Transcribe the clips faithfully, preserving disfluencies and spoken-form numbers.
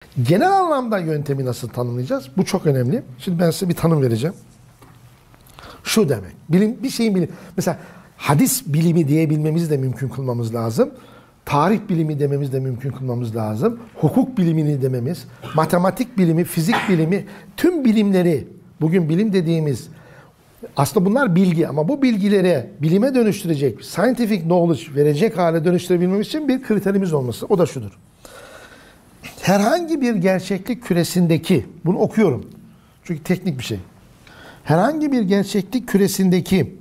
Genel anlamda yöntemi nasıl tanımlayacağız? Bu çok önemli. Şimdi ben size bir tanım vereceğim. Şu demek. Bilim, bir şeyin bilim. Mesela hadis bilimi diyebilmemizi de mümkün kılmamız lazım. Tarih bilimi dememiz de mümkün kılmamız lazım. Hukuk bilimini dememiz, matematik bilimi, fizik bilimi, tüm bilimleri, bugün bilim dediğimiz, aslında bunlar bilgi ama bu bilgileri bilime dönüştürecek, scientific knowledge verecek hale dönüştürebilmemiz için bir kriterimiz olması. O da şudur. Herhangi bir gerçeklik küresindeki, bunu okuyorum çünkü teknik bir şey. Herhangi bir gerçeklik küresindeki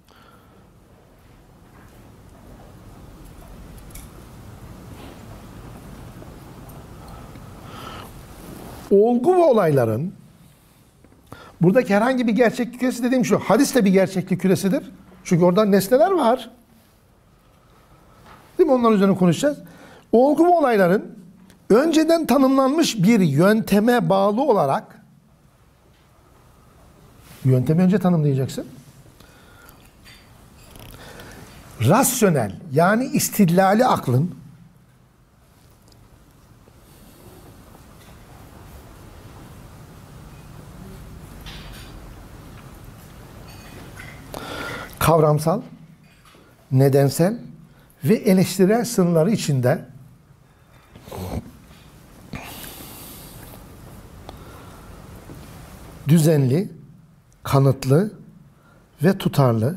olgu ve olayların, buradaki herhangi bir gerçeklik küresi dediğim şu, hadis de bir gerçeklik küresidir. Çünkü orada nesneler var. Değil mi? Onların üzerine konuşacağız. Olgu ve olayların önceden tanımlanmış bir yönteme bağlı olarak, yöntemi önce tanımlayacaksın. Rasyonel, yani istidlali aklın kavramsal, nedensel ve eleştirel sınırları içinde düzenli, kanıtlı ve tutarlı,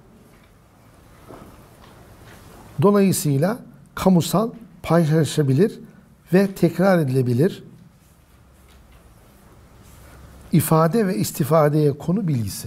dolayısıyla kamusal, paylaşılabilir ve tekrar edilebilir ifade ve istifadeye konu bilgisi.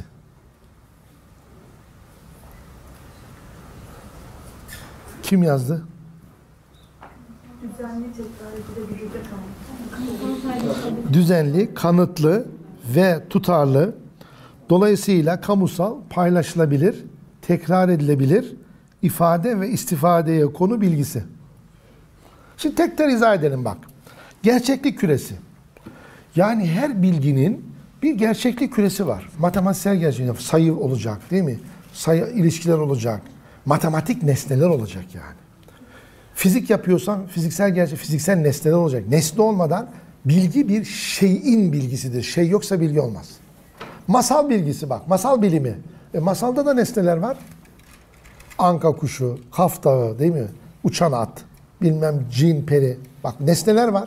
Kim yazdı? Düzenli, tekrar edilebilir de kamusal. Düzenli, kanıtlı ve tutarlı, dolayısıyla kamusal, paylaşılabilir, tekrar edilebilir, ifade ve istifadeye konu bilgisi. Şimdi tek tek izah edelim bak. Gerçeklik küresi. Yani her bilginin bir gerçeklik küresi var. Matematiksel gerçeklik, sayı olacak değil mi? Sayı ilişkiler olacak. Matematik nesneler olacak yani. Fizik yapıyorsan fiziksel gerçek, fiziksel nesneler olacak. Nesne olmadan bilgi bir şeyin bilgisidir. Şey yoksa bilgi olmaz. Masal bilgisi bak, masal bilimi. E, masalda da nesneler var. Anka kuşu, Kaf Dağı değil mi? Uçan at, bilmem cin, peri. Bak nesneler var.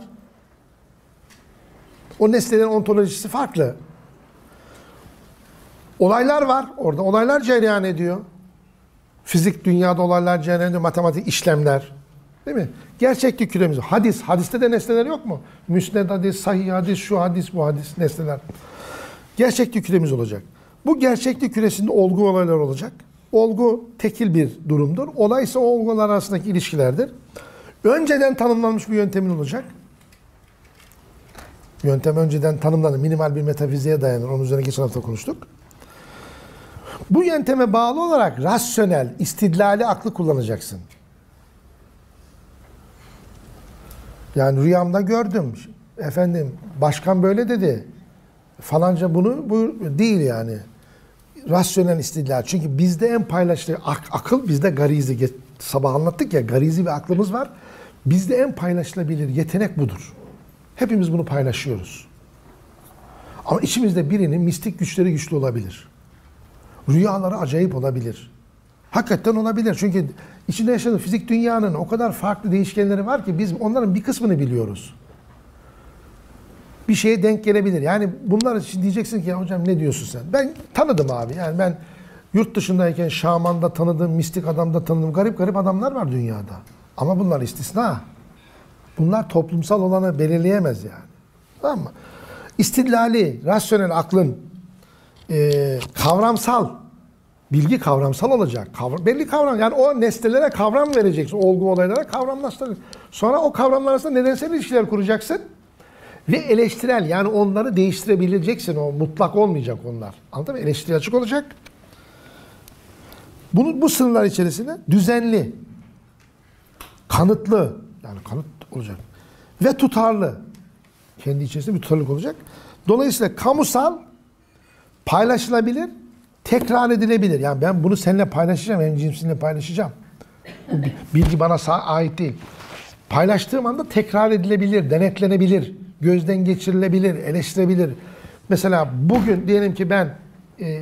O nesnelerin ontolojisi farklı. Olaylar var. Orada olaylar cereyan ediyor. Fizik dünyada olaylar cereyan ediyor. Matematik işlemler. Değil mi? Gerçeklik küremiz. Hadis. Hadiste de nesneler yok mu? Müsned hadis, sahih hadis, şu hadis, bu hadis, nesneler. Gerçeklik küremiz olacak. Bu gerçeklik küresinde olgu olaylar olacak. Olgu tekil bir durumdur. Olay ise o olgular arasındaki ilişkilerdir. Önceden tanımlanmış bir yöntemin olacak. Yöntem önceden tanımlanır. Minimal bir metafiziğe dayanır. Onun üzerine geçen hafta konuştuk. Bu yönteme bağlı olarak rasyonel, istidlali aklı kullanacaksın. Yani rüyamda gördüm. Efendim başkan böyle dedi. Falanca bunu bu değil yani. Rasyonel istidlal. Çünkü bizde en paylaştığı ak akıl bizde garizi. Sabah anlattık ya, garizi bir aklımız var. Bizde en paylaşılabilir yetenek budur. Hepimiz bunu paylaşıyoruz. Ama içimizde birinin mistik güçleri güçlü olabilir. Rüyaları acayip olabilir. Hakikaten olabilir. Çünkü içinde yaşadığı fizik dünyanın o kadar farklı değişkenleri var ki biz onların bir kısmını biliyoruz. Bir şeye denk gelebilir. Yani bunlar için diyeceksin ki ya hocam ne diyorsun sen? Ben tanıdım abi. Yani ben yurt dışındayken şamanda tanıdığım, mistik adamda tanıdığım garip garip adamlar var dünyada. Ama bunlar istisna. Bunlar toplumsal olanı belirleyemez yani. Tamam mı? İstidlali, rasyonel aklın e, kavramsal, bilgi kavramsal olacak. Kavram, belli kavram. Yani o nesnelere kavram vereceksin. Olgu olaylara kavramlaştıracaksın. Sonra o kavramlar arasında nedensel ilişkiler kuracaksın. Ve eleştirel, yani onları değiştirebileceksin. O mutlak olmayacak onlar. Anladın mı? Eleştiri açık olacak. Bunu, bu sınırlar içerisinde düzenli, kanıtlı, yani kanıt olacak. Ve tutarlı. Kendi içerisinde bir tutarlılık olacak. Dolayısıyla kamusal, paylaşılabilir, tekrar edilebilir. Yani ben bunu seninle paylaşacağım, hem cinsimle paylaşacağım. Bu bilgi bana ait değil. Paylaştığım anda tekrar edilebilir, denetlenebilir. gözden geçirilebilir, eleştirebilir. Mesela bugün diyelim ki ben e,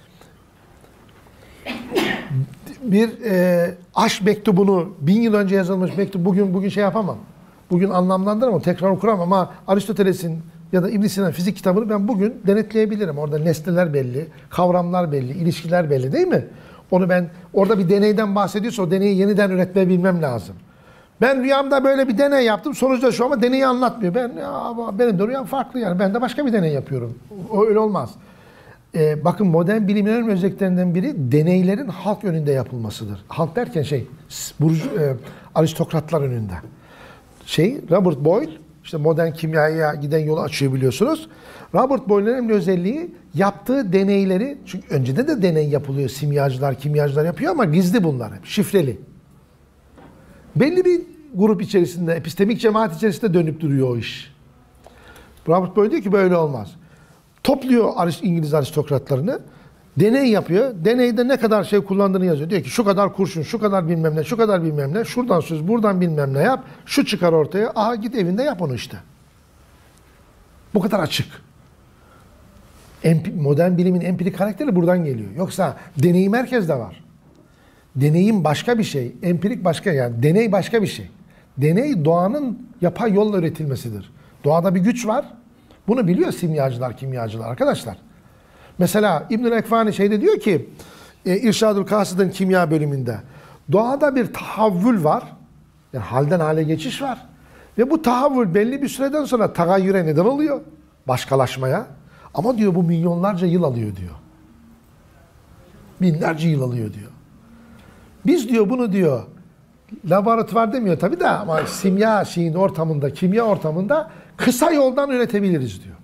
bir e, aşk mektubunu bin yıl önce yazılmış mektup bugün bugün şey yapamam. Bugün anlamlandıramam, tekrar okuramam ama Aristoteles'in ya da İbn Sina'nın fizik kitabını ben bugün denetleyebilirim. Orada nesneler belli, kavramlar belli, ilişkiler belli değil mi? Onu ben orada bir deneyden bahsediyorsa o deneyi yeniden üretmeyi bilmem lazım. Ben rüyamda böyle bir deney yaptım. Sonuçta şu ama deneyi anlatmıyor. Ben ya, benim de rüyam farklı yani. Ben de başka bir deney yapıyorum. O öyle olmaz. Ee, bakın modern bilimlerin özelliklerinden biri deneylerin halk önünde yapılmasıdır. Halk derken şey, burcu, e, aristokratlar önünde. Şey, Robert Boyle, işte modern kimyaya giden yolu açıyor biliyorsunuz. Robert Boyle'ın önemli özelliği yaptığı deneyleri, çünkü önceden de deney yapılıyor, simyacılar, kimyacılar yapıyor ama gizli bunlar, hep şifreli. Belli bir grup içerisinde, epistemik cemaat içerisinde dönüp duruyor o iş. Robert Boyle diyor ki böyle olmaz. Topluyor İngiliz aristokratlarını, deney yapıyor. Deneyde ne kadar şey kullandığını yazıyor. Diyor ki şu kadar kurşun, şu kadar bilmem ne, şu kadar bilmem ne, şuradan söz, buradan bilmem ne yap, şu çıkar ortaya. Aha git evinde yap onu işte. Bu kadar açık. Empi, modern bilimin empirik karakteri buradan geliyor. Yoksa deneyim herkeste var. Deneyim başka bir şey, empirik başka, yani deney başka bir şey. Deney doğanın yapay yolla üretilmesidir. Doğada bir güç var. Bunu biliyor simyacılar, kimyacılar arkadaşlar. Mesela İbnül Ekvani şeyde diyor ki e, İrşadül Kasid'in kimya bölümünde doğada bir tahavvül var. Yani halden hale geçiş var. Ve bu tahavvül belli bir süreden sonra tagayyüre neden oluyor. Başkalaşmaya. Ama diyor bu milyonlarca yıl alıyor diyor. Binlerce yıl alıyor diyor. Biz diyor bunu diyor laboratuvar demiyor tabii de ama simya şeyin ortamında, kimya ortamında kısa yoldan üretebiliriz diyor.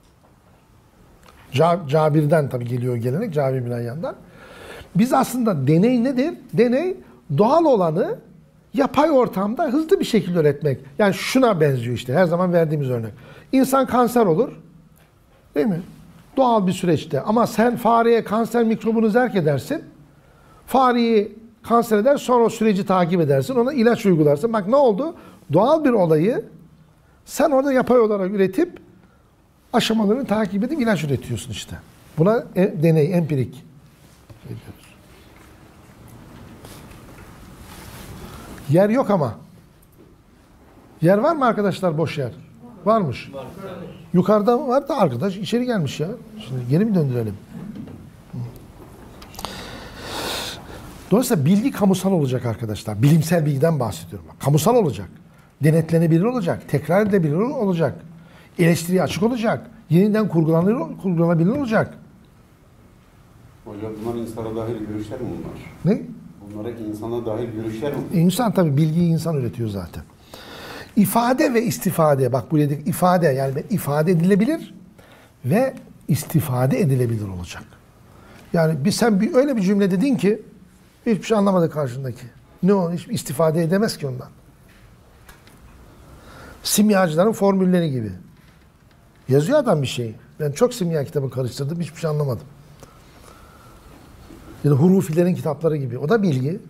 Cabir'den tabii geliyor gelenek, Cabir bin Hayyan'dan. Biz aslında deney nedir? Deney doğal olanı yapay ortamda hızlı bir şekilde üretmek. Yani şuna benziyor işte her zaman verdiğimiz örnek. İnsan kanser olur. Değil mi? Doğal bir süreçte. Ama sen fareye kanser mikrobunu zerk edersin. Fareyi kanser eder, sonra o süreci takip edersin. Ona ilaç uygularsın. Bak ne oldu? Doğal bir olayı sen orada yapay olarak üretip aşamalarını takip edip ilaç üretiyorsun işte. Buna e, deney, empirik diyoruz. Yer yok ama. Yer var mı arkadaşlar, boş yer? Varmış. Var. Yukarıda var da arkadaş içeri gelmiş ya. Şimdi geri mi döndürelim? Dolayısıyla bilgi kamusal olacak arkadaşlar. Bilimsel bilgiden bahsediyorum. Kamusal olacak. Denetlenebilir olacak. Tekrar edilebilir olacak. Eleştiriye açık olacak. Yeniden kurgulanabilir, kurgulanabilir olacak. Hocam bunlar insana dahil görüşler mi bunlar? Ne? Bunlara insana dahil görüşler mi? İnsan tabii bilgiyi insan üretiyor zaten. İfade ve istifade. Bak buraya dedik ifade. Yani ifade edilebilir ve istifade edilebilir olacak. Yani bir, sen bir, öyle bir cümle dedin ki hiçbir şey anlamadı karşındaki. Ne o? Hiç istifade edemez ki ondan. Simyacıların formülleri gibi. Yazıyor adam bir şey. Ben çok simya kitabı karıştırdım. Hiçbir şey anlamadım. Ya da hurufilerin kitapları gibi. O da bilgi.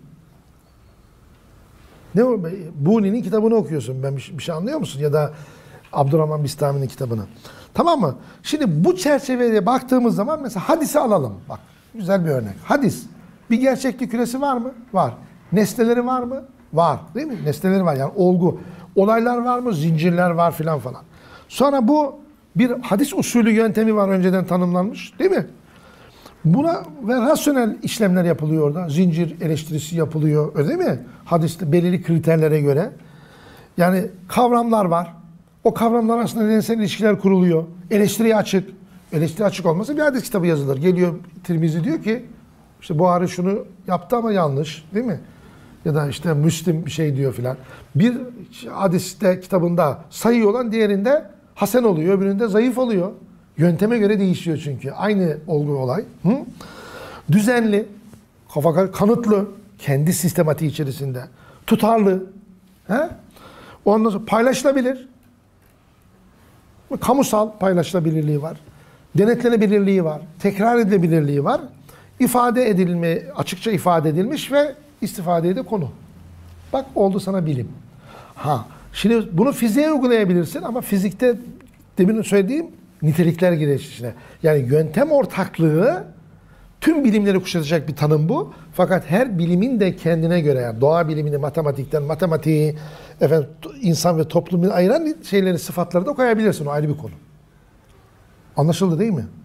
Ne o? Buni'nin kitabını okuyorsun. Ben bir şey, bir şey anlıyor musun? Ya da Abdurrahman Bistami'nin kitabını. Tamam mı? Şimdi bu çerçeveye baktığımız zaman mesela hadisi alalım. Bak güzel bir örnek. Hadis. Bir gerçeklik küresi var mı? Var. Nesneleri var mı? Var. Değil mi? Nesneleri var. Yani olgu. Olaylar var mı? Zincirler var filan falan. Sonra bu bir hadis usulü yöntemi var önceden tanımlanmış. Değil mi? Buna ve rasyonel işlemler yapılıyor orada. Zincir eleştirisi yapılıyor. Öyle değil mi? Hadiste belirli kriterlere göre. Yani kavramlar var. O kavramlar arasında nedensel ilişkiler kuruluyor. Eleştiriye açık. Eleştiri açık olmasa bir hadis kitabı yazılır. Geliyor Tirmizi diyor ki işte Buhari şunu yaptı ama yanlış. Değil mi? Ya da işte Müslim bir şey diyor filan. Bir hadiste kitabında sayı olan diğerinde hasen oluyor. Öbüründe zayıf oluyor. Yönteme göre değişiyor çünkü. Aynı olgu olay. Hı? Düzenli, kafa kanıtlı, kendi sistematiği içerisinde. Tutarlı. He? Ondan sonra paylaşılabilir. Kamusal paylaşılabilirliği var. Denetlenebilirliği var. Tekrar edilebilirliği var. İfade edilme, açıkça ifade edilmiş ve istifadeye de konu. Bak oldu sana bilim. Ha, Şimdi bunu fiziğe uygulayabilirsin ama fizikte demin söylediğim nitelikler girer içine. Yani yöntem ortaklığı tüm bilimleri kuşatacak bir tanım bu. Fakat her bilimin de kendine göre, yani doğa bilimini matematikten, matematiği, efendim, insan ve toplumu ayıran şeyleri, sıfatları da koyabilirsin. O ayrı bir konu. Anlaşıldı değil mi?